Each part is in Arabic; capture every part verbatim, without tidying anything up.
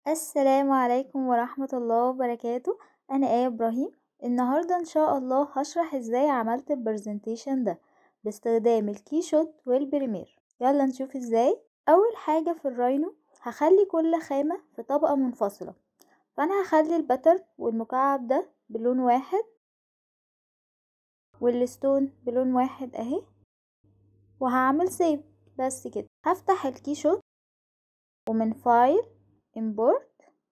السلام عليكم ورحمة الله وبركاته. أنا آية إبراهيم. النهاردة إن شاء الله هشرح إزاي عملت البرزنتيشن ده باستخدام الكيشوت والبريمير. يلا نشوف إزاي. أول حاجة في الراينو هخلي كل خامة في طبقة منفصلة، فأنا هخلي البتر والمكعب ده بلون واحد والستون بلون واحد اهي، وهعمل سيف. بس كده هفتح الكيشوت ومن فايل امبورت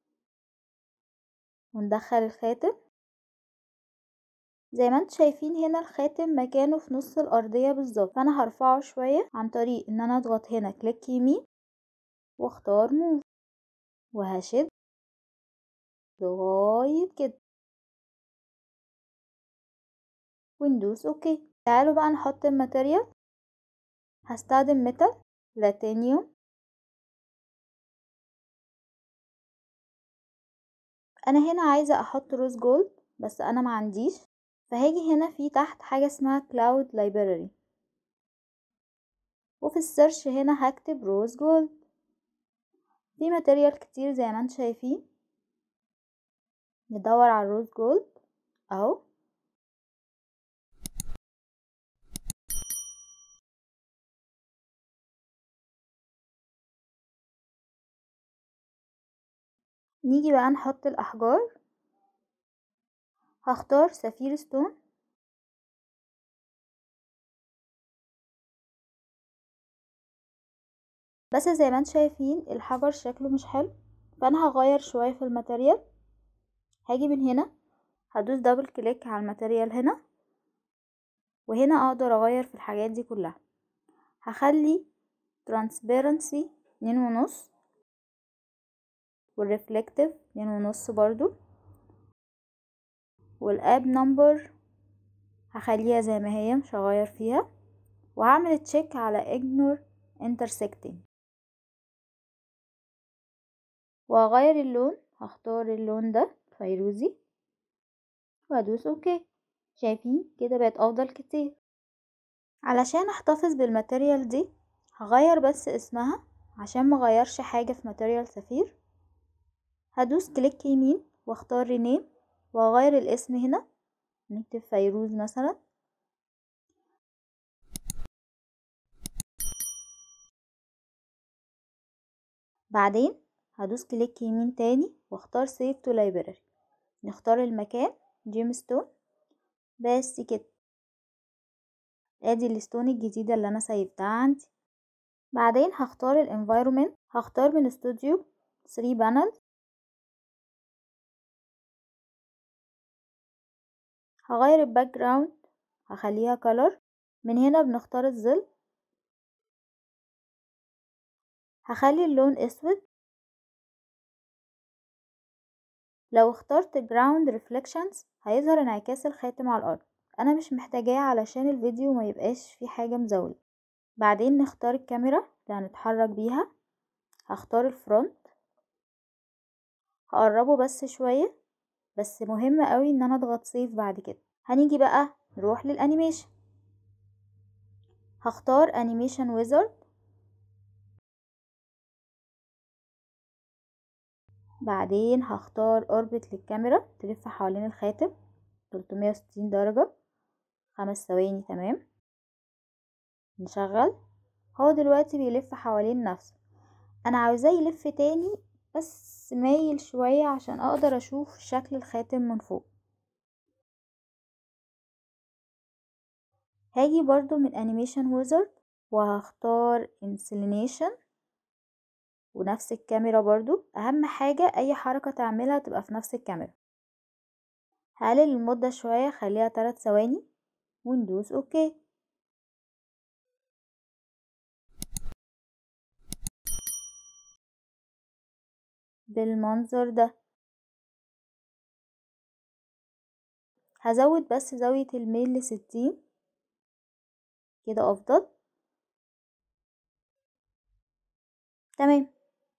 وندخل الخاتم. زي ما انتم شايفين هنا الخاتم مكانه في نص الارضية بالظبط، فانا هرفعه شوية عن طريق ان انا اضغط هنا كليك يمين واختار موف وهشد لغاية كده وندوس اوكي. تعالوا بقى نحط الماتيريال. هستخدم ميتال بلاتينيوم. انا هنا عايزة احط روز جولد بس انا ما عنديش، فهاجي هنا في تحت حاجة اسمها كلاود لايبراري، وفي السيرش هنا هكتب روز جولد. في ماتيريال كتير زي ما انتم شايفين، ندور على الروز جولد اهو. نيجي بقى نحط الاحجار. هختار سفير ستون، بس زي ما انتم شايفين الحجر شكله مش حلو، فانا هغير شوية في الماتيريال. هاجي من هنا هدوس دبل كليك على الماتيريال هنا، وهنا اقدر اغير في الحاجات دي كلها. هخلي ترانسبيرنسي اتنين ونص والريفلكتيف اتنين ونص برضو، والاب نمبر هخليها زي ما هي مش هغير فيها، وهعمل تشيك على ignore intersecting وهغير اللون. هختار اللون ده فيروزي وهدوس اوكي. شايفين كده بقت افضل كتير. علشان احتفظ بالماتيريال دي هغير بس اسمها عشان مغيرش حاجة في ماتيريال سفير. هدوس كليك يمين واختار رينيم وهغير الاسم هنا، نكتب فيروز مثلا. بعدين هدوس كليك يمين تاني واختار سيف تو لايبراري، نختار المكان جيم ستون. بس كده ادي الستون الجديدة اللي انا سيفتها عندي. بعدين هختار الانفايرومنت، هختار من استوديو ثري بانل، هغير الباك جراوند هخليها كولر. من هنا بنختار الظل، هخلي اللون اسود. لو اخترت جراوند ريفليكشنز هيظهر انعكاس الخاتم على الارض، انا مش محتاجاه علشان الفيديو ما يبقاش فيه حاجة مزاولة. بعدين نختار الكاميرا اللي هنتحرك بيها، هختار الفرونت هقربه بس شوية، بس مهم قوي ان انا اضغط سيف. بعد كده هنيجي بقى نروح للانيميشن، هختار انيميشن ويزارد. بعدين هختار اوربت للكاميرا تلف حوالين الخاتم تلتمية وستين درجة خمس ثواني. تمام، نشغل. هو دلوقتي بيلف حوالين نفسه، انا عاوزاه يلف تاني بس مايل شوية عشان اقدر اشوف شكل الخاتم من فوق. هاجي برضو من انيميشن ويزارد وهختار انسلينيشن ونفس الكاميرا برضو. اهم حاجة اي حركة تعملها تبقى في نفس الكاميرا. هقلل المدة شوية خليها تلات ثواني وندوس اوكي. بالمنظر ده. هزود بس زاوية الميل لستين كده افضل. تمام،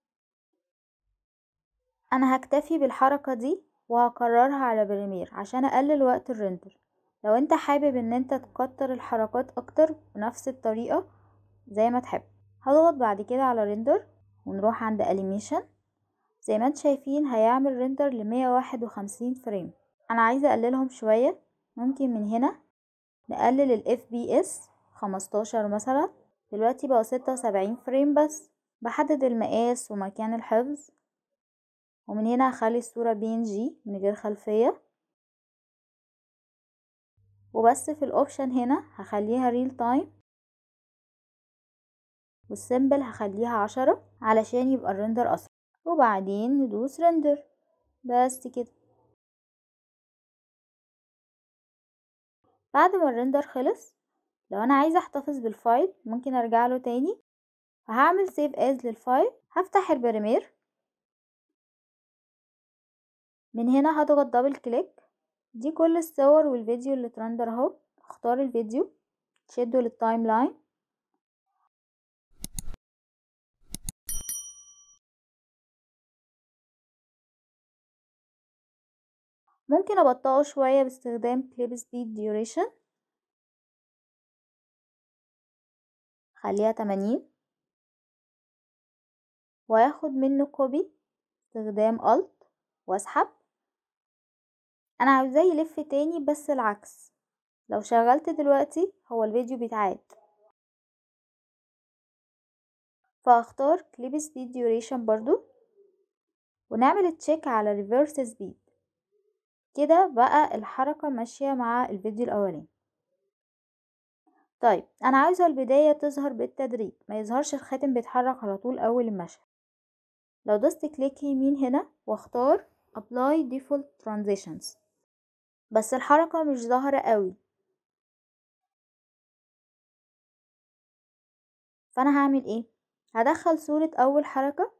انا هكتفي بالحركة دي وهكررها على بريمير عشان اقلل وقت الرندر. لو انت حابب ان انت تكتر الحركات اكتر بنفس الطريقة زي ما تحب، هضغط بعد كده على ريندر ونروح عند انيميشن زي ما انتم شايفين هيعمل ريندر لمية واحد وخمسين فريم. انا عايزة اقللهم شوية، ممكن من هنا نقلل ال إف بي إس خمستاشر مثلا. دلوقتي بقوا ستة وسبعين فريم بس. بحدد المقاس ومكان الحفظ، ومن هنا هخلي الصورة بي ان جي من غير خلفية، وبس في الاوبشن هنا هخليها ريل تايم، والسيمبل هخليها عشرة علشان يبقى الرندر اسرع، وبعدين ندوس رندر بس كده. بعد ما الرندر خلص، لو انا عايزة احتفظ بالفايل ممكن ارجع له تاني، هعمل سيف از للفايل. هفتح البريمير، من هنا هضغط دبل كليك. دي كل الصور والفيديو اللي ترندر اهو. اختار الفيديو، شده للتايم لاين، ممكن ابطئه شوية باستخدام كليب سبيد ديوريشن، خليها تمانين، واخد منه كوبي باستخدام الت واسحب. انا عاوزاه يلف تاني بس العكس، لو شغلت دلوقتي هو الفيديو بيتعاد، فاختار كليب سبيد ديوريشن برضو، ونعمل تشيك على ريفرس سبيد. كده بقى الحركة ماشية مع الفيديو الاولاني. طيب انا عايزة البداية تظهر بالتدريج، ما يظهرش الخاتم بيتحرك على طول اول المشهد. لو دوست كليك يمين هنا واختار apply default transitions، بس الحركة مش ظاهرة قوي، فانا هعمل ايه؟ هدخل صورة اول حركة،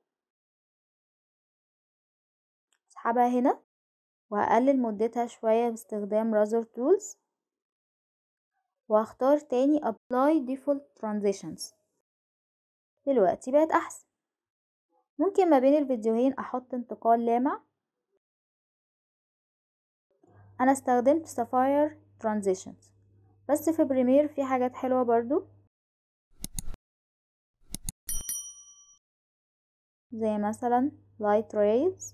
اسحبها هنا، وهقلل مدتها شوية باستخدام رازر تولز، وهختار تاني apply default transitions. دلوقتي بقت احسن. ممكن ما بين الفيديوهين احط انتقال لامع. انا استخدمت sapphire transitions، بس في بريمير في حاجات حلوة برضو، زي مثلا light rays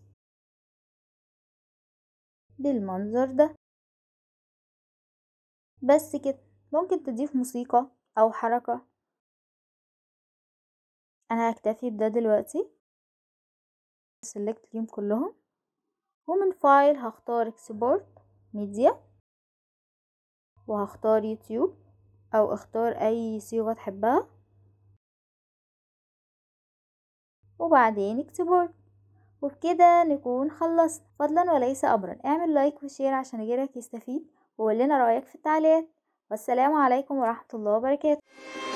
بالمنظر ده. بس كده. ممكن تضيف موسيقى او حركة. انا هكتفي بده دلوقتي. select اليوم كلهم، ومن فايل هختار export media، وهختار يوتيوب او اختار اي صيغة تحبها، وبعدين export. وبكده نكون خلصت. فضلا وليس امرا اعمل لايك وشير عشان غيرك يستفيد، وقول لنا رأيك في التعليقات. والسلام عليكم ورحمة الله وبركاته.